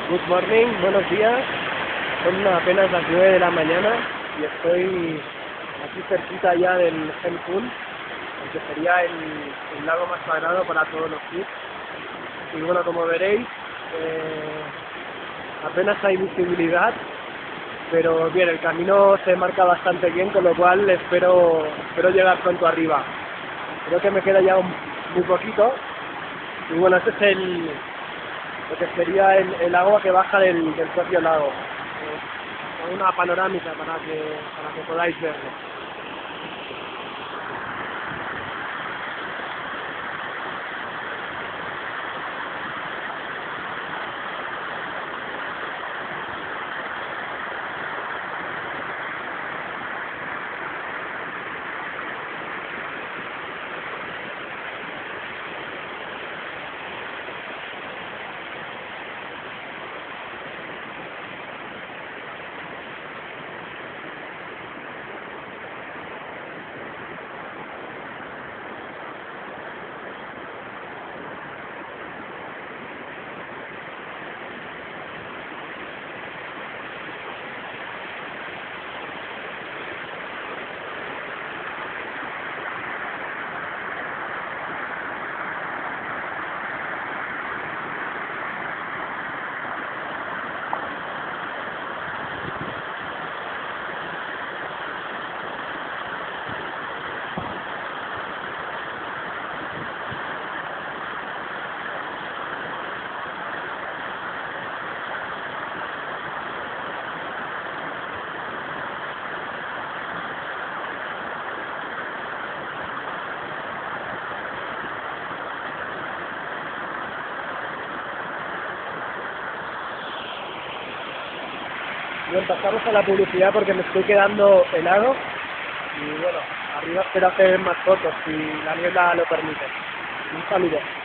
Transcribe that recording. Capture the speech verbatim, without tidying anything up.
Good morning, buenos días. Son apenas las nueve de la mañana y estoy aquí cerquita ya del Hell Pool, que sería el, el lago más sagrado para todos los kids. Y bueno, como veréis, eh, apenas hay visibilidad, pero bien, el camino se marca bastante bien, con lo cual espero, espero llegar pronto arriba. Creo que me queda ya un, muy poquito. Y bueno, este es el, lo que sería el, el agua que baja del, del propio lago. Eh, con una panorámica para que, para que podáis verlo. Bien, pasamos a la publicidad porque me estoy quedando helado y bueno, arriba espero hacer más fotos si la niebla lo permite. Un saludo.